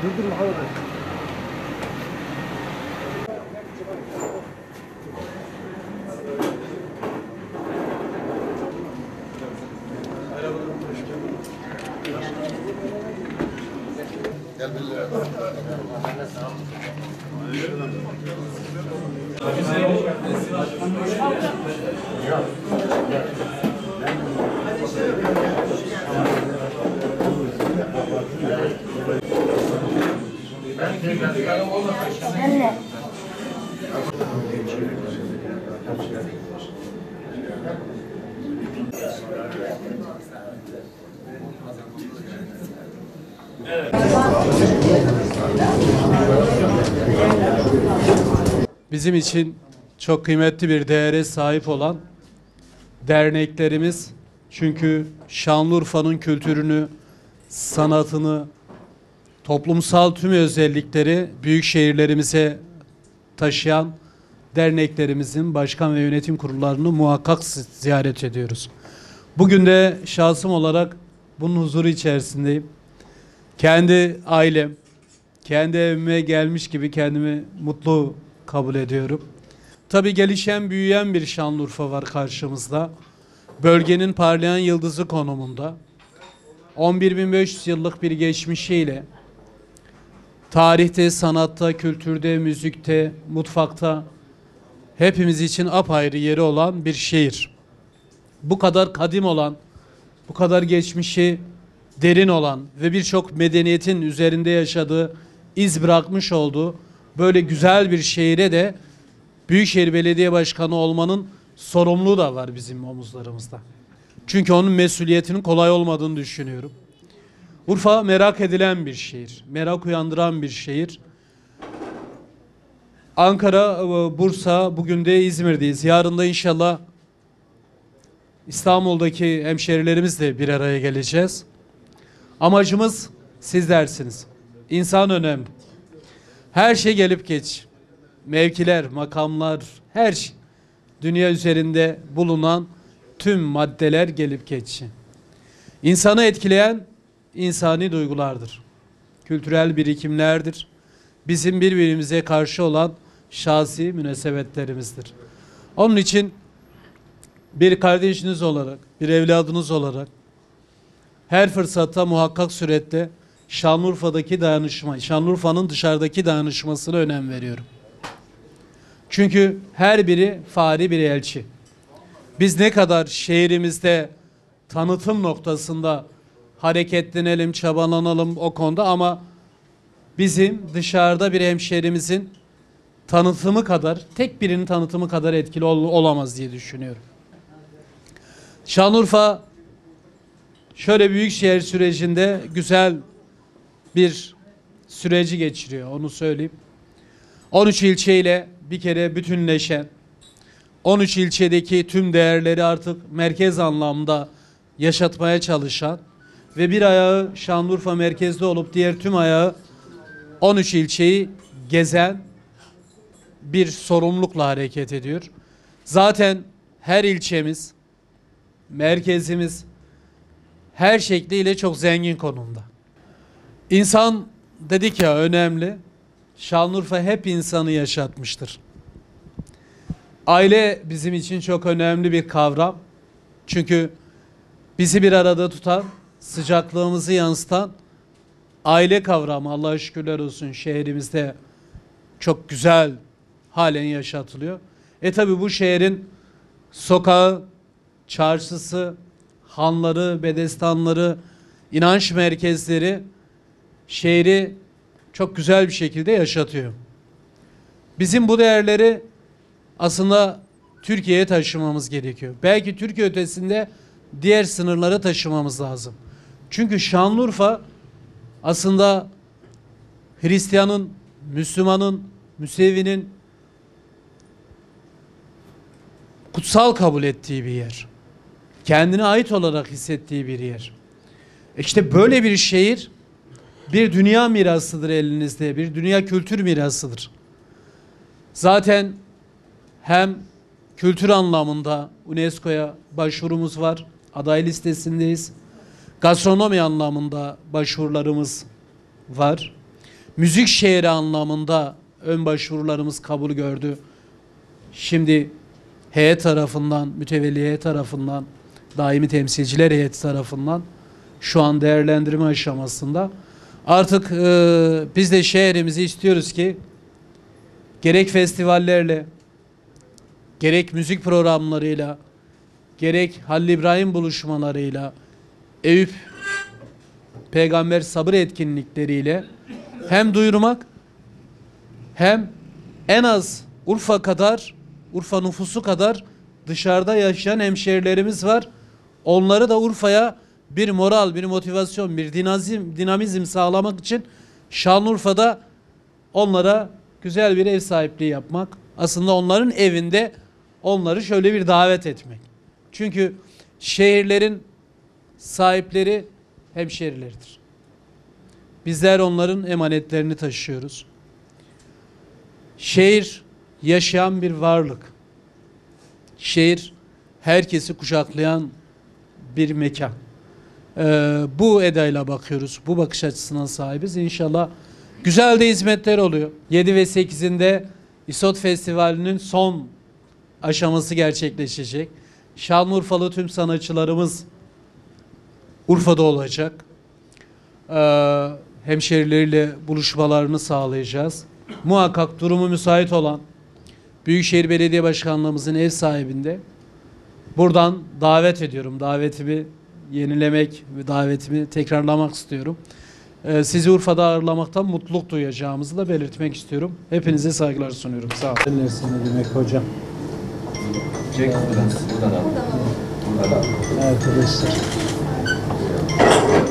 Durdur Muhammed. Gel billah. Anne. Bizim için çok kıymetli bir değere sahip olan derneklerimiz, çünkü Şanlıurfa'nın kültürünü, sanatını, toplumsal tüm özellikleri büyük şehirlerimize taşıyan derneklerimizin başkan ve yönetim kurullarını muhakkak ziyaret ediyoruz. Bugün de şahsım olarak bunun huzuru içerisindeyim. Kendi ailem, kendi evime gelmiş gibi kendimi mutlu kabul ediyorum. Tabii gelişen, büyüyen bir Şanlıurfa var karşımızda. Bölgenin parlayan yıldızı konumunda. 11.500 yıllık bir geçmişiyle tarihte, sanatta, kültürde, müzikte, mutfakta hepimiz için apayrı yeri olan bir şehir. Bu kadar kadim olan, bu kadar geçmişi derin olan ve birçok medeniyetin üzerinde yaşadığı, iz bırakmış olduğu böyle güzel bir şehire de Büyükşehir Belediye Başkanı olmanın sorumluluğu da var bizim omuzlarımızda. Çünkü onun mesuliyetinin kolay olmadığını düşünüyorum. Urfa merak edilen bir şehir, merak uyandıran bir şehir. Ankara, Bursa, bugün de İzmir'deyiz. Yarın da inşallah İstanbul'daki hemşerilerimizle bir araya geleceğiz. Amacımız sizlersiniz. İnsan önemli. Her şey gelip geç. Mevkiler, makamlar, her şey. Dünya üzerinde bulunan tüm maddeler gelip geçici. İnsanı etkileyen insani duygulardır. Kültürel birikimlerdir. Bizim birbirimize karşı olan şahsi münasebetlerimizdir. Onun için bir kardeşiniz olarak, bir evladınız olarak her fırsatta muhakkak surette Şanlıurfa'daki dayanışma, Şanlıurfa'nın dışarıdaki dayanışmasına önem veriyorum. Çünkü her biri fari bir elçi. Biz ne kadar şehrimizde tanıtım noktasında hareketlenelim, çabalanalım o konuda, ama bizim dışarıda bir hemşehrimizin tanıtımı kadar, tek birinin tanıtımı kadar etkili olamaz diye düşünüyorum. Şanlıurfa şöyle büyük şehir sürecinde güzel bir süreci geçiriyor, onu söyleyeyim. 13 ilçeyle bir kere bütünleşen, 13 ilçedeki tüm değerleri artık merkez anlamda yaşatmaya çalışan ve bir ayağı Şanlıurfa merkezde olup diğer tüm ayağı 13 ilçeyi gezen bir sorumlulukla hareket ediyor. Zaten her ilçemiz, merkezimiz her şekliyle çok zengin konumda. İnsan dedik ya, önemli. Şanlıurfa hep insanı yaşatmıştır. Aile bizim için çok önemli bir kavram. Çünkü bizi bir arada tutan, sıcaklığımızı yansıtan aile kavramı, Allah'a şükürler olsun, şehrimizde çok güzel halen yaşatılıyor. Tabi bu şehrin sokağı, çarşısı, hanları, bedestanları, inanç merkezleri şehri çok güzel bir şekilde yaşatıyor. Bizim bu değerleri aslında Türkiye'ye taşımamız gerekiyor. Belki Türkiye ötesinde diğer sınırlara taşımamız lazım. Çünkü Şanlıurfa aslında Hristiyanın, Müslümanın, Müsevinin kutsal kabul ettiği bir yer. Kendine ait olarak hissettiği bir yer. İşte böyle bir şehir bir dünya mirasıdır elinizde, bir dünya kültür mirasıdır. Zaten hem kültür anlamında UNESCO'ya başvurumuz var, aday listesindeyiz. Gastronomi anlamında başvurularımız var. müzik şehri anlamında ön başvurularımız kabul gördü. Şimdi heyet tarafından, mütevelli heyet tarafından, daimi temsilciler heyeti tarafından şu an değerlendirme aşamasında. Artık biz de şehrimizi istiyoruz ki gerek festivallerle, gerek müzik programlarıyla, gerek Halil İbrahim buluşmalarıyla, Eyüp Peygamber sabır etkinlikleriyle hem duyurmak hem en az Urfa kadar, Urfa nüfusu kadar dışarıda yaşayan hemşehrilerimiz var. Onları da Urfa'ya bir moral, bir motivasyon, bir dinamizm sağlamak için Şanlıurfa'da onlara güzel bir ev sahipliği yapmak. Aslında onların evinde onları şöyle bir davet etmek. Çünkü şehirlerin sahipleri hemşehrileridir. Bizler onların emanetlerini taşıyoruz. Şehir yaşayan bir varlık. Şehir herkesi kucaklayan bir mekan. Bu edayla bakıyoruz. Bu bakış açısına sahibiz. İnşallah güzel de hizmetler oluyor. 7 ve 8'inde İSOT Festivali'nin son aşaması gerçekleşecek. Şanlıurfalı tüm sanatçılarımız Urfa'da olacak. Hemşerileriyle buluşmalarını sağlayacağız. Muhakkak durumu müsait olan Büyükşehir Belediye Başkanlığımızın ev sahibinde buradan davet ediyorum. Davetimi yenilemek ve davetimi tekrarlamak istiyorum. Sizi Urfa'da ağırlamaktan mutluluk duyacağımızı da belirtmek istiyorum. Hepinize saygılar sunuyorum. Sağ olun. Ne demek hocam? Çek buradan. Buradan al. Buradan al. Arkadaşlar.